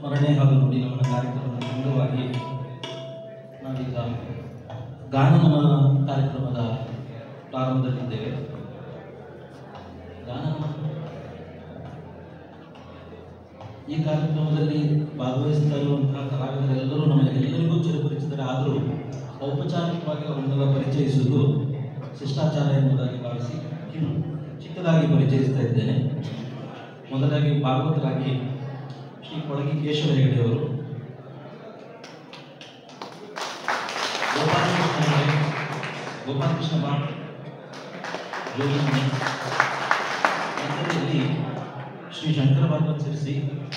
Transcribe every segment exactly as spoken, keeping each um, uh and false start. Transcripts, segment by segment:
ಸ್ಮರಣೆ ಹಾಗೂ ನುಡಿ ನಮನ ಕಾರ್ಯಕ್ರಮದ ಅಂಗವಾಗಿ ನಾವೀಗ ಗಾನ ನಮನ ಕಾರ್ಯಕ್ರಮದ ಪ್ರಾರಂಭದಲ್ಲಿದ್ದೇವೆ. ಗಾನ ಈ ಕಾರ್ಯಕ್ರಮದಲ್ಲಿ ಭಾಗವಹಿಸ್ತಾ ಇರುವಂತಹ ಕಲಾವಿದರೆಲ್ಲರೂ ನಮಗೆಲ್ಲರಿಗೂ ಚಿರಪರಿಚಿತರೆ, ಆದರೂ ಔಪಚಾರಿಕವಾಗಿ ಅವರನ್ನೆಲ್ಲ ಪರಿಚಯಿಸುವುದು ಶಿಷ್ಟಾಚಾರ ಎಂಬುದಾಗಿ ಭಾವಿಸಿ ಚಿಕ್ಕದಾಗಿ ಪರಿಚಯಿಸ್ತಾ ಇದ್ದೇನೆ. ಮೊದಲಾಗಿ ಭಾಗವತರಾಗಿ ಶ್ರೀ ಕೊಳಗಿ ಕೇಶವ ಹೆಗಡೆ ಅವರು, ಗೋಪಾಲಕೃಷ್ಣ ಭಟ್ ಜೋಗಿಮನೆ, ನಂತರದಲ್ಲಿ ಶ್ರೀ ಶಂಕರ ಭಾಗವತ್ ಸಿರಿಸಿ,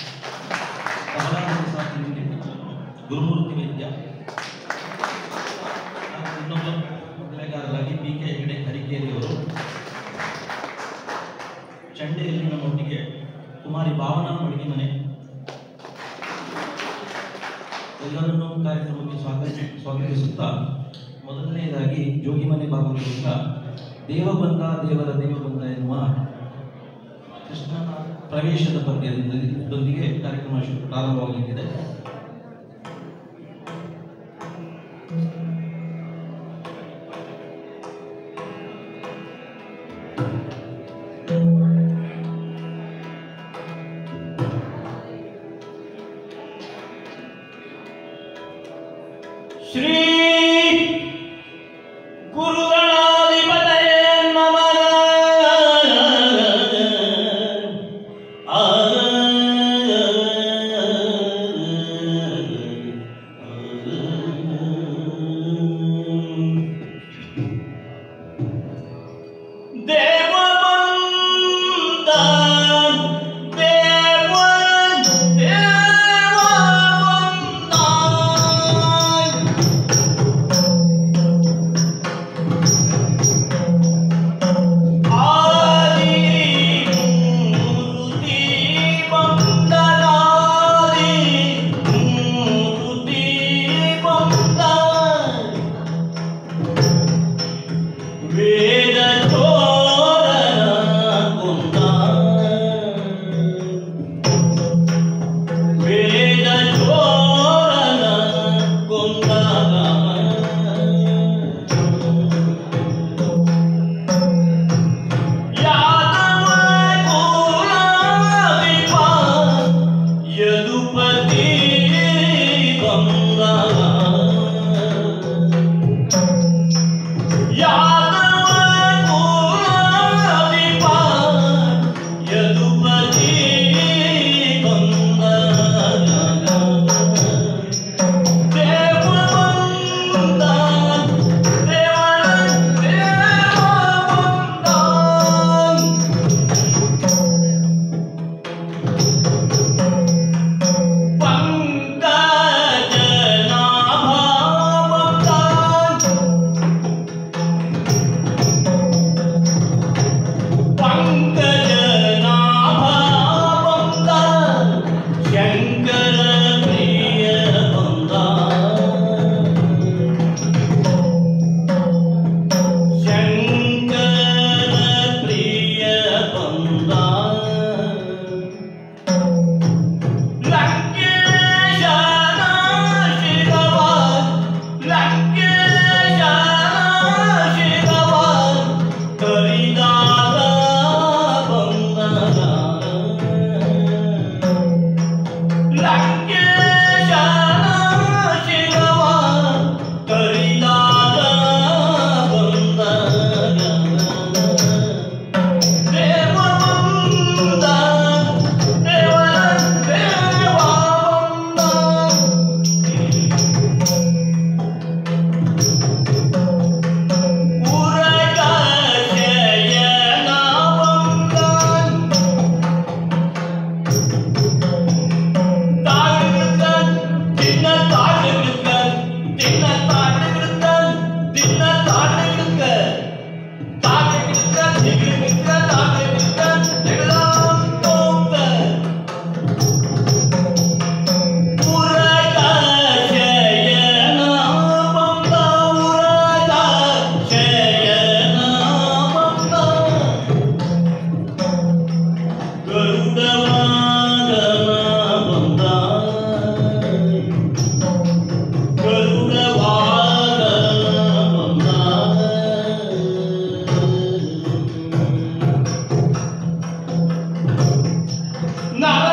ಗುರುಮೂರ್ತಿ ವೈದ್ಯ, ಇನ್ನೊಬ್ಬ ಕಲೆಗಾರರಾಗಿ ಪಿ ಕೆ ಹೆಗಡೆ ಹರಿಕೇರಿಯವರು, ಚಂಡೆಯಲ್ಲಿ ನಮ್ಮೊಟ್ಟಿಗೆ ಕುಮಾರಿ ಭಾವನಾ ಮಡಿಗೆಮನೆ, ಎಲ್ಲರನ್ನೂ ಕಾರ್ಯಕ್ರಮಕ್ಕೆ ಸ್ವಾಗತ ಸ್ವಾಗತಿಸುತ್ತಾ ಮೊದಲನೆಯದಾಗಿ ಜೋಗಿಮನೆ ಭಾಗವತರಿಂದ ದೇವಬಂಧ ದೇವರ ದೇವಬಂಧ ಎನ್ನುವ ಕೃಷ್ಣನ ಪ್ರವೇಶದ ಪದ್ಯದೊಂದಿಗೆ ಕಾರ್ಯಕ್ರಮ ಪ್ರಾರಂಭವಾಗಲಿದೆ. ಶ್ರೀ ಗುರುಗಣಾಧಿಪತಯೇ ನಮಃ. ಆ ದೇವಬಂಧ ದೇವ Dai ನರ